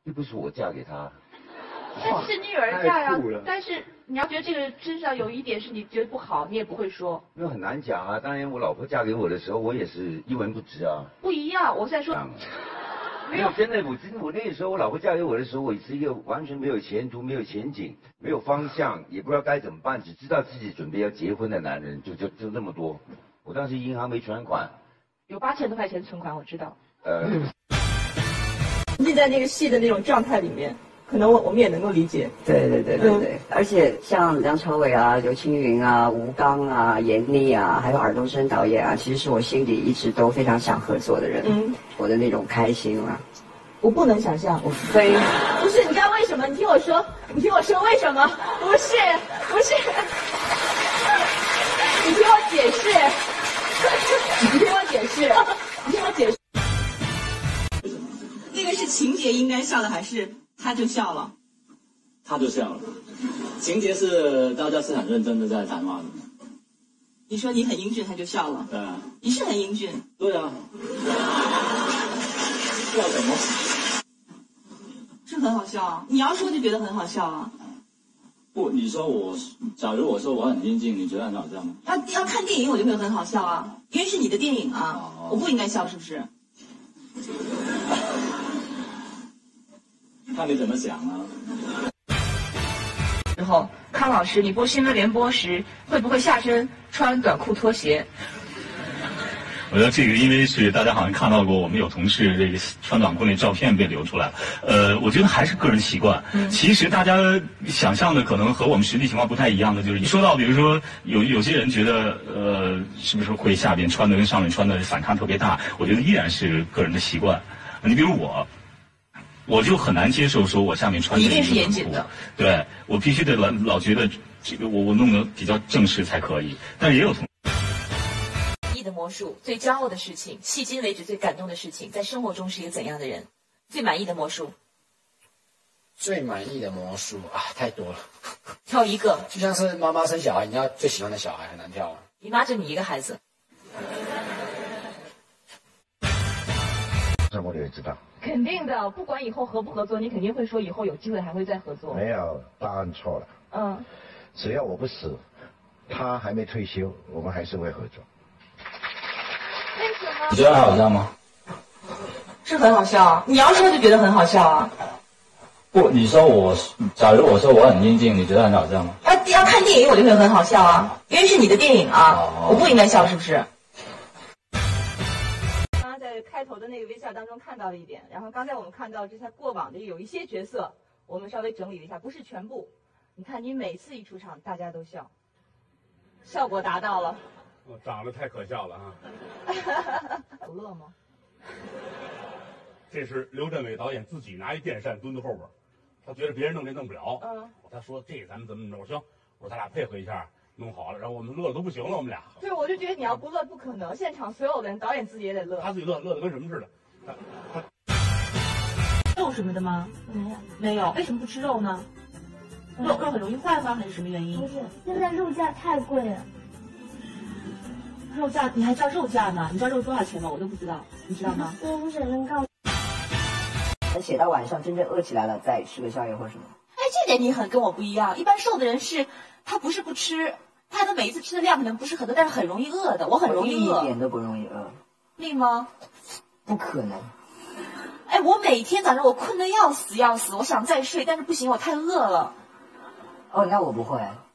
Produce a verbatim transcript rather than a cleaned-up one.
又不是我嫁给他。 但是女儿嫁呀， 太酷了但是你要觉得这个人身上有一点是你觉得不好，你也不会说。 那很难讲啊。当年我老婆嫁给我的时候，我也是一文不值啊。 不一样，我在说。 没有，真的，我真的，我那个时候我老婆嫁给我的时候，我是一个完全没有前途、没有前景、没有方向，也不知道该怎么办，只知道自己准备要结婚的男人，就就就那么多。我当时银行没存款， 有八千多块钱存款，我知道。 呃， 沉浸在那个戏的那种状态里面，可能我我们也能够理解。 对对对对对，嗯、而且像梁朝伟啊、刘青云啊、吴刚啊、闫妮啊，还有尔冬升导演啊，其实是我心里一直都非常想合作的人。嗯，我的那种开心啊， 我不能想象， 我非不是，你知道为什么？你听我说，你听我说为什么？不是，不是，你听我解释，你听我解释，你听我解释。那个是情节应该笑的，还是他就笑了？ 他就笑了。情节是大家是很认真的在谈话的。 你说你很英俊，他就笑了。 对啊。 你是很英俊。 对啊。笑什么？ 是很好笑啊！你要说就觉得很好笑啊。 不，你说我，假如我说我很英俊，你觉得很好笑吗？ 要要看电影，我就会很好笑啊，因为是你的电影啊，哦、我不应该笑，是不是？ 看你怎么想啊。 然后，康老师，你播新闻联播时会不会下身穿短裤拖鞋？ 我觉得这个，因为是大家好像看到过，我们有同事这个穿短裤那照片被流出来了。呃，我觉得还是个人习惯。嗯、其实大家想象的可能和我们实际情况不太一样的，就是一说到，比如说有有些人觉得，呃，是不是会下边穿的跟上面穿的反差特别大？我觉得依然是个人的习惯。你比如我。我就很难接受，说我下面穿的一定是严谨的， 对我必须得老老觉得这个我我弄得比较正式才可以，但是也有同。 意的魔术最骄傲的事情，迄今为止最感动的事情，在生活中是一个怎样的人？最满意的魔术？ 最满意的魔术啊，太多了。 挑一个。 就像是妈妈生小孩，你要最喜欢的小孩很难挑啊。 你妈就你一个孩子。 这我也知道。 肯定的，不管以后合不合作，你肯定会说以后有机会还会再合作。 没有，答案错了。 嗯， 只要我不死，他还没退休，我们还是会合作。 为什么？ 你觉得好笑吗？ 是很好笑啊！你要说就觉得很好笑啊。 不，你说我，假如我说我很英俊，你觉得很好笑吗？ 要要看电影，我就会很好笑啊，因为是你的电影啊，哦、我不应该笑，是不是？开头的那个微笑当中看到了一点，然后刚才我们看到这些过往的有一些角色，我们稍微整理了一下，不是全部。你看你每次一出场，大家都笑，效果达到了。 我长得太可笑了啊！ 不乐吗？ 这是刘镇伟导演自己拿一电扇蹲在后边，他觉得别人弄这弄不了，嗯，他说这咱们怎么弄？我说行，我说咱俩配合一下。弄好了，然后我们乐的都不行了，我们俩。 对，我就觉得你要不乐不可能，现场所有的人，导演自己也得乐。 他自己乐，乐的跟什么似的。他他肉什么的吗？没有，没有。为什么不吃肉呢？肉肉很容易坏吗？还是什么原因？ 不是，现在肉价太贵了。 肉价，你还知道肉价呢？你知道肉多少钱吗？我都不知道，你知道吗？ 我不想能告诉。 写到晚上真正饿起来了，再吃个宵夜或什么。 哎，这点你很跟我不一样。一般瘦的人是。他不是不吃，他的每一次吃的量可能不是很多，但是很容易饿的。我很容易饿， 一点都不容易饿。 累吗？ 不可能。 哎，我每天早上我困得要死要死，我想再睡，但是不行，我太饿了。 哦，那我不会。